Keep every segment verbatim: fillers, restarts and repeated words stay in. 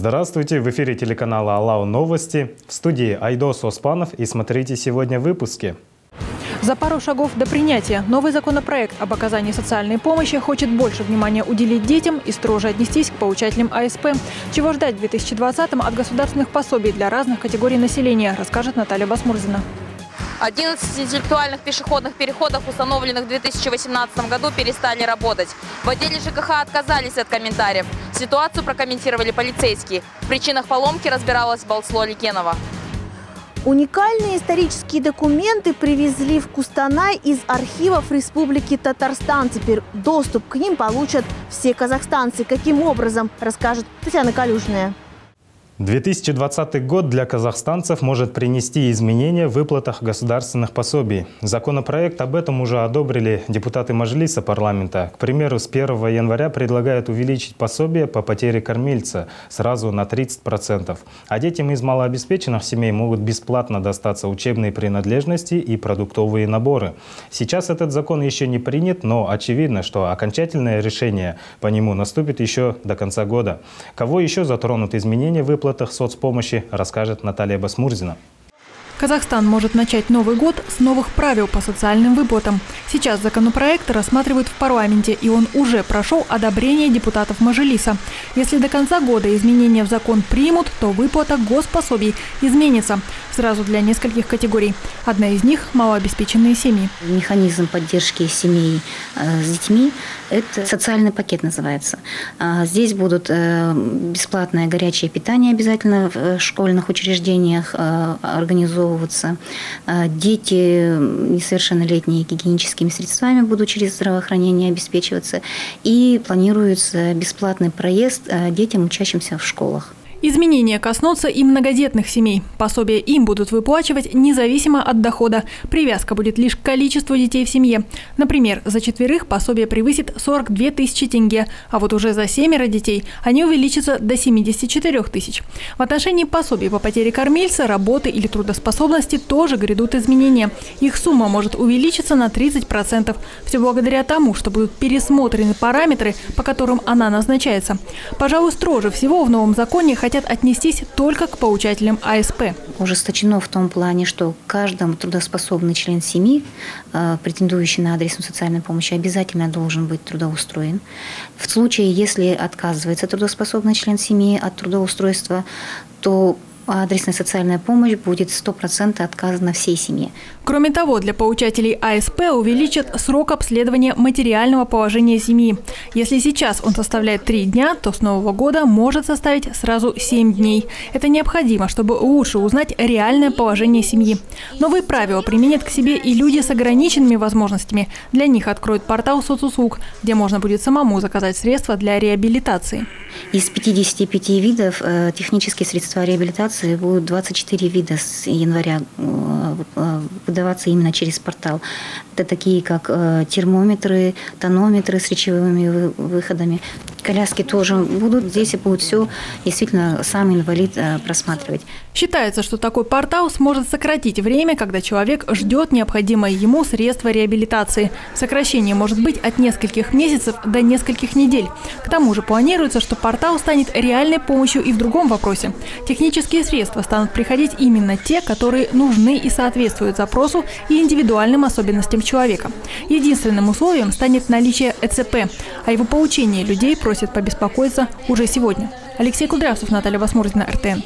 Здравствуйте! В эфире телеканала «Алау Новости». В студии Айдос Оспанов. И смотрите сегодня в выпуске. За пару шагов до принятия новый законопроект об оказании социальной помощи хочет больше внимания уделить детям и строже отнестись к получателям А Эс Пэ. Чего ждать в две тысячи двадцатом от государственных пособий для разных категорий населения, расскажет Наталья Басмурзина. одиннадцать интеллектуальных пешеходных переходов, установленных в две тысячи восемнадцатом году, перестали работать. В отделе Ж К Х отказались от комментариев. Ситуацию прокомментировали полицейские. В причинах поломки разбиралась Балсло Ликенова. Уникальные исторические документы привезли в Кустанай из архивов Республики Татарстан. Теперь доступ к ним получат все казахстанцы. Каким образом, расскажет Татьяна Калюжная. две тысячи двадцатый год для казахстанцев может принести изменения в выплатах государственных пособий. Законопроект об этом уже одобрили депутаты Мажилиса парламента. К примеру, с первого января предлагают увеличить пособие по потере кормильца сразу на тридцать процентов. А детям из малообеспеченных семей могут бесплатно достаться учебные принадлежности и продуктовые наборы. Сейчас этот закон еще не принят, но очевидно, что окончательное решение по нему наступит еще до конца года. Кого еще затронут изменения выплат соцпомощи, расскажет Наталья Басмурзина. Казахстан может начать Новый год с новых правил по социальным выплатам. Сейчас законопроект рассматривают в парламенте, и он уже прошел одобрение депутатов Мажилиса. Если до конца года изменения в закон примут, то выплата госпособий изменится сразу для нескольких категорий. Одна из них – малообеспеченные семьи. Механизм поддержки семей э, с детьми – это социальный пакет называется. А здесь будут э, бесплатное горячее питание обязательно в школьных учреждениях э, организовываться. Дети несовершеннолетние гигиеническими средствами будут через здравоохранение обеспечиваться. И планируется бесплатный проезд детям, учащимся в школах. Изменения коснутся и многодетных семей. Пособия им будут выплачивать независимо от дохода. Привязка будет лишь к количеству детей в семье. Например, за четверых пособие превысит сорок две тысячи тенге, а вот уже за семеро детей они увеличатся до семидесяти четырёх тысяч. В отношении пособий по потере кормильца, работы или трудоспособности тоже грядут изменения. Их сумма может увеличиться на тридцать процентов. Все благодаря тому, что будут пересмотрены параметры, по которым она назначается. Пожалуй, строже всего в новом законе хотят хотят отнестись только к получателям А Эс Пэ. Ужесточено в том плане, что каждый трудоспособный член семьи, претендующий на адресную социальную помощь, обязательно должен быть трудоустроен. В случае, если отказывается трудоспособный член семьи от трудоустройства, то адресная социальная помощь будет сто процентов отказана всей семье. Кроме того, для получателей А Эс Пэ увеличат срок обследования материального положения семьи. Если сейчас он составляет три дня, то с Нового года может составить сразу семь дней. Это необходимо, чтобы лучше узнать реальное положение семьи. Новые правила применят к себе и люди с ограниченными возможностями. Для них откроют портал соцуслуг, где можно будет самому заказать средства для реабилитации. Из пятидесяти пяти видов э, технические средства реабилитации будут двадцать четыре вида с января э, выдаваться именно через портал. Это такие, как э, термометры, тонометры с речевыми выходами. Коляски тоже будут. Здесь и будет все действительно сам инвалид э, просматривать. Считается, что такой портал сможет сократить время, когда человек ждет необходимое ему средство реабилитации. Сокращение может быть от нескольких месяцев до нескольких недель. К тому же планируется, что портал станет реальной помощью и в другом вопросе. Технические средства станут приходить именно те, которые нужны и соответствуют запросу и индивидуальным особенностям человека. Единственным условием станет наличие Э Цэ Пэ. О его получении людей просят побеспокоиться уже сегодня. Алексей Кудрявцев, Наталья Басмурзина, Эр Тэ Эн.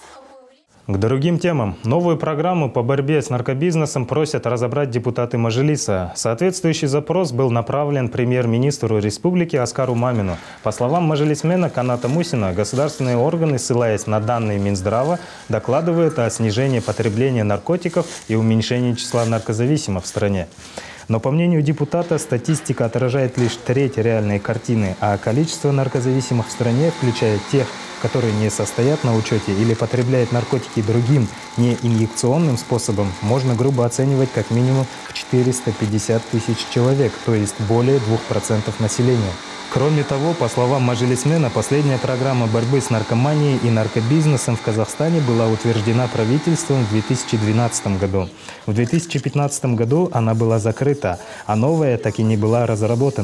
К другим темам. Новую программу по борьбе с наркобизнесом просят разобрать депутаты Мажилиса. Соответствующий запрос был направлен премьер-министру республики Аскару Мамину. По словам мажилисмена Каната Мусина, государственные органы, ссылаясь на данные Минздрава, докладывают о снижении потребления наркотиков и уменьшении числа наркозависимых в стране. Но, по мнению депутата, статистика отражает лишь треть реальной картины, а количество наркозависимых в стране, включая тех, которые не состоят на учете или потребляют наркотики другим, не инъекционным способом, можно грубо оценивать как минимум в четыреста пятьдесят тысяч человек, то есть более двух процентов населения. Кроме того, по словам мажилисмена, последняя программа борьбы с наркоманией и наркобизнесом в Казахстане была утверждена правительством в две тысячи двенадцатом году. В две тысячи пятнадцатом году она была закрыта, а новая так и не была разработана.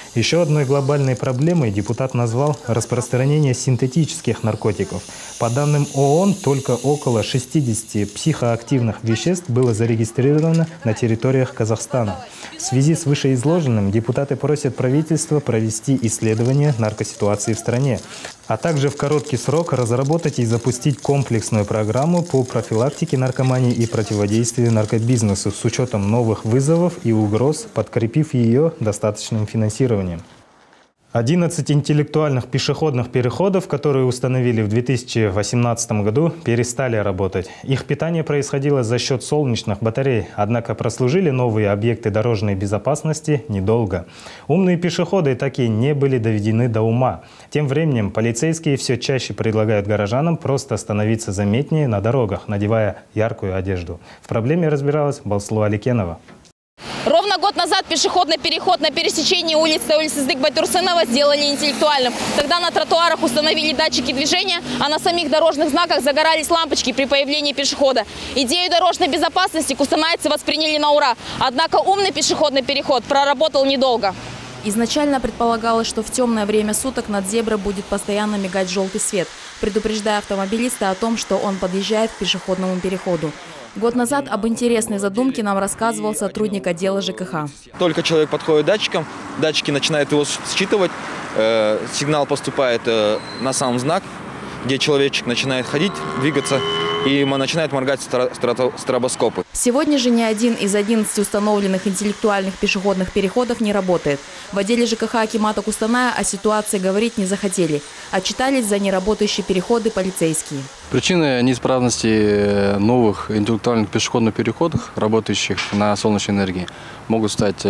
Еще одной глобальной проблемой депутат назвал распространение синтетических наркотиков. По данным ООН, только около шестидесяти психоактивных веществ было зарегистрировано на территориях Казахстана. В связи с вышеизложенным депутаты просят правительство провести исследование наркоситуации в стране, а также в короткий срок разработать и запустить комплексную программу по профилактике наркомании и противодействию наркобизнесу с учетом новых вызовов и угроз, подкрепив ее достаточным финансированием. одиннадцать интеллектуальных пешеходных переходов, которые установили в две тысячи восемнадцатом году, перестали работать. Их питание происходило за счет солнечных батарей, однако прослужили новые объекты дорожной безопасности недолго. Умные пешеходы так и не были доведены до ума. Тем временем полицейские все чаще предлагают горожанам просто становиться заметнее на дорогах, надевая яркую одежду. В проблеме разбиралась Балслу Аликенова. Ровно год назад пешеходный переход на пересечении улицы Тауль-Сыздык-Байтурсынова сделали интеллектуальным. Тогда на тротуарах установили датчики движения, а на самих дорожных знаках загорались лампочки при появлении пешехода. Идею дорожной безопасности кустанайцы восприняли на ура. Однако умный пешеходный переход проработал недолго. Изначально предполагалось, что в темное время суток над зеброй будет постоянно мигать желтый свет, предупреждая автомобилиста о том, что он подъезжает к пешеходному переходу. Год назад об интересной задумке нам рассказывал сотрудник отдела ЖКХ. Только человек подходит к датчикам, датчики начинают его считывать, э, сигнал поступает э, на сам знак, где человечек начинает ходить, двигаться, и начинает моргать стробоскопы. Сегодня же ни один из одиннадцати установленных интеллектуальных пешеходных переходов не работает. В отделе ЖКХ акимата Кустаная о ситуации говорить не захотели. Отчитались за неработающие переходы полицейские. Причиной неисправности новых интеллектуальных пешеходных переходов, работающих на солнечной энергии, могут стать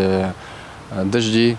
дожди,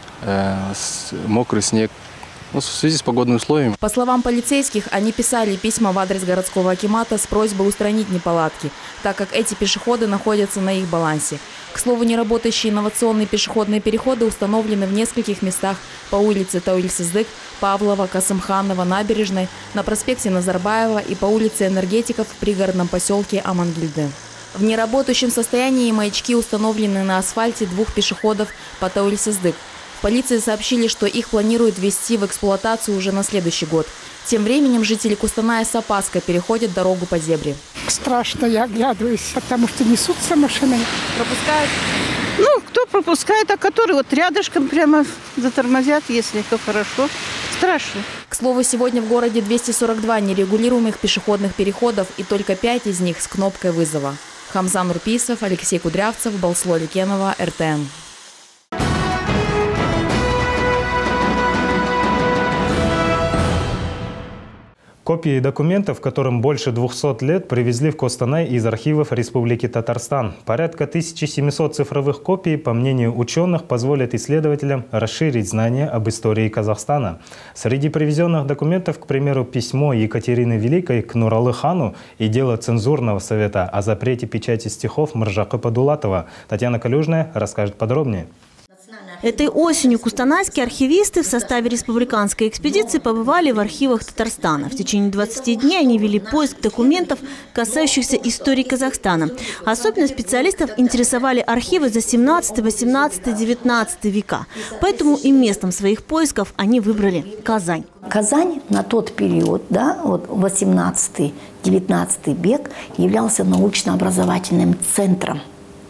мокрый снег. В связи с погодными условиями. По словам полицейских, они писали письма в адрес городского акимата с просьбой устранить неполадки, так как эти пешеходы находятся на их балансе. К слову, неработающие инновационные пешеходные переходы установлены в нескольких местах по улице Тауль-Сыздык, Павлова, Касымханова, Набережной, на проспекте Назарбаева и по улице Энергетиков в пригородном поселке Амангильды. В неработающем состоянии маячки установлены на асфальте двух пешеходов по Тауль-Сыздык. В полиции сообщили, что их планируют ввести в эксплуатацию уже на следующий год. Тем временем жители Кустаная с опаской переходят дорогу по зебре. Страшно, я оглядываюсь, потому что несутся машины. Пропускают? Ну, кто пропускает, а которые вот рядышком прямо затормозят, если то хорошо. Страшно. К слову, сегодня в городе двести сорок два нерегулируемых пешеходных переходов и только пять из них с кнопкой вызова. Хамзан Нурписов, Алексей Кудрявцев, Балслу Аликенова, эр тэ эн. Копии документов, которым больше двухсот лет, привезли в Костанай из архивов Республики Татарстан. Порядка тысячи семисот цифровых копий, по мнению ученых, позволят исследователям расширить знания об истории Казахстана. Среди привезенных документов, к примеру, письмо Екатерины Великой к Нуралы хану и дело цензурного совета о запрете печати стихов Мыржакы Падулатова. Татьяна Калюжная расскажет подробнее. Этой осенью кустанайские архивисты в составе республиканской экспедиции побывали в архивах Татарстана. В течение двадцати дней они вели поиск документов, касающихся истории Казахстана. Особенно специалистов интересовали архивы за семнадцатый, восемнадцатый, девятнадцатый века. Поэтому и местом своих поисков они выбрали Казань. Казань на тот период, да, вот восемнадцатый-девятнадцатый век, являлся научно-образовательным центром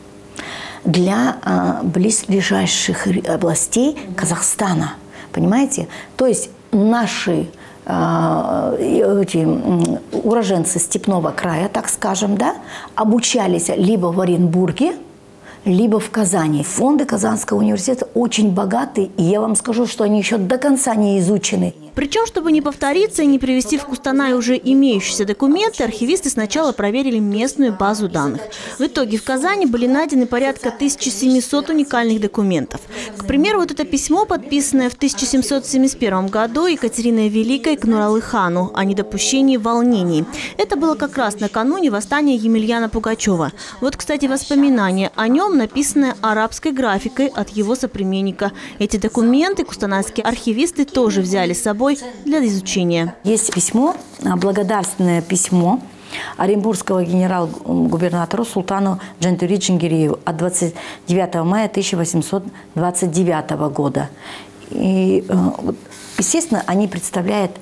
для а, близлежащих областей Казахстана. Понимаете? То есть наши а, эти, уроженцы степного края, так скажем, да, обучались либо в Оренбурге, либо в Казани. Фонды Казанского университета очень богаты, и я вам скажу, что они еще до конца не изучены. Причем, чтобы не повториться и не привести в Кустанай уже имеющиеся документы, архивисты сначала проверили местную базу данных. В итоге в Казани были найдены порядка тысячи семисот уникальных документов. К примеру, вот это письмо, подписанное в тысяча семьсот семьдесят первом году Екатериной Великой к Нуралы хану о недопущении волнений. Это было как раз накануне восстания Емельяна Пугачева. Вот, кстати, воспоминания о нем, написанное арабской графикой от его соплеменника. Эти документы кустанайские архивисты тоже взяли с собой для изучения. Есть письмо, благодарственное письмо оренбургского генерал-губернатора Султану Джантури Джингирееву от двадцать девятого мая тысяча восемьсот двадцать девятого года. И, вот, естественно, они представляют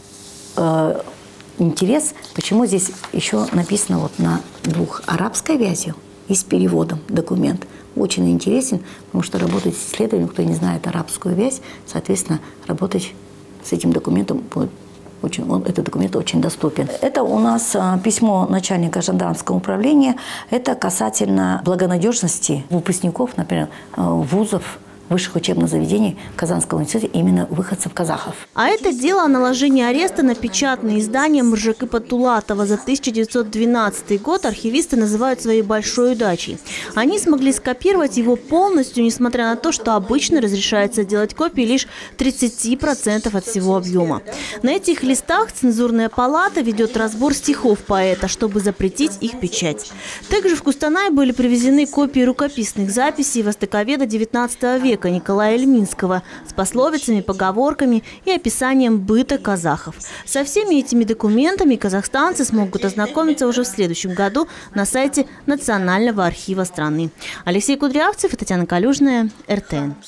э, интерес, почему здесь еще написано вот на двух арабской вязью и с переводом документ. Очень интересен, потому что работать с исследованием, кто не знает арабскую вязь, соответственно, работать с этим документом будет очень, он, этот документ очень доступен. Это у нас а, письмо начальника жандармского управления. Это касательно благонадежности выпускников, например, вузов, высших учебных заведений Казанского института, именно выходцев казахов. А это дело о наложении ареста на печатные издания Мыржыкы Паттулатова за тысяча девятьсот двенадцатый год архивисты называют своей большой удачей. Они смогли скопировать его полностью, несмотря на то, что обычно разрешается делать копии лишь тридцати процентов от всего объема. На этих листах цензурная палата ведет разбор стихов поэта, чтобы запретить их печать. Также в Кустанай были привезены копии рукописных записей востоковеда девятнадцатого века Николая Ильминского с пословицами, поговорками и описанием быта казахов. Со всеми этими документами казахстанцы смогут ознакомиться уже в следующем году на сайте Национального архива страны. Алексей Кудрявцев и Татьяна Калюжная, эр тэ эн.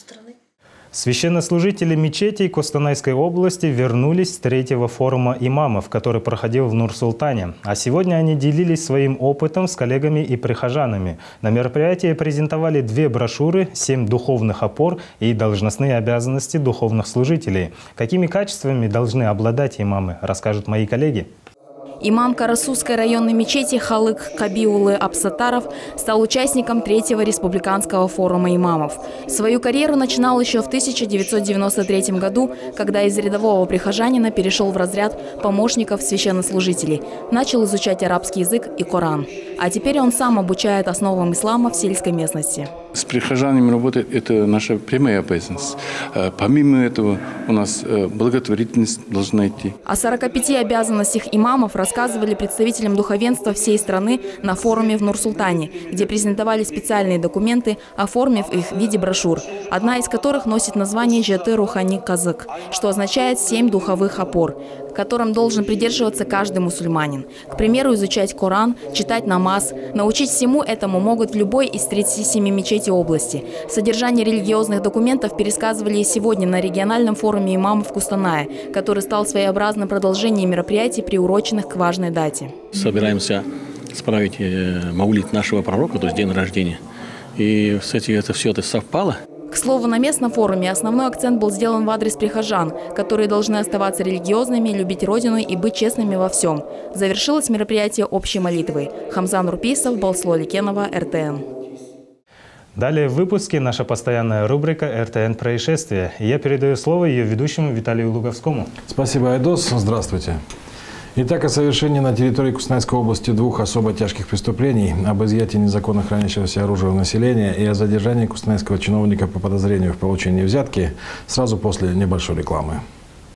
Священнослужители мечетей Костанайской области вернулись с третьего форума имамов, который проходил в Нур-Султане. А сегодня они делились своим опытом с коллегами и прихожанами. На мероприятии презентовали две брошюры, семь духовных опор и должностные обязанности духовных служителей. Какими качествами должны обладать имамы, расскажут мои коллеги. Имам Карасусской районной мечети Халык Кабиулы Абсатаров стал участником третьего республиканского форума имамов. Свою карьеру начинал еще в тысяча девятьсот девяносто третьем году, когда из рядового прихожанина перешел в разряд помощников священнослужителей. Начал изучать арабский язык и Коран. А теперь он сам обучает основам ислама в сельской местности. С прихожанами работать – это наша прямая обязанность. Помимо этого у нас благотворительность должна идти. О сорока пяти обязанностях имамов рассказывали представителям духовенства всей страны на форуме в Нур-Султане, где презентовали специальные документы, оформив их в виде брошюр, одна из которых носит название «Жеты Рухани Казык», что означает «семь духовых опор», которым должен придерживаться каждый мусульманин. К примеру, изучать Коран, читать намаз. Научить всему этому могут в любой из тридцати семи мечетей области. Содержание религиозных документов пересказывали и сегодня на региональном форуме имамов Кустаная, который стал своеобразным продолжением мероприятий, приуроченных к важной дате. Собираемся справить маулид нашего пророка, то есть день рождения. И, кстати, это все это совпало. К слову, на местном форуме основной акцент был сделан в адрес прихожан, которые должны оставаться религиозными, любить Родину и быть честными во всем. Завершилось мероприятие общей молитвой. Хамзан Руписов, Балсло Ликенова, эр тэ эн. Далее в выпуске наша постоянная рубрика «эр тэ эн Происшествия». Я передаю слово ее ведущему Виталию Луговскому. Спасибо, Айдос. Здравствуйте. Итак, о совершении на территории Кустанайской области двух особо тяжких преступлений, об изъятии незаконно хранящегося оружия у населения и о задержании кустанайского чиновника по подозрению в получении взятки сразу после небольшой рекламы.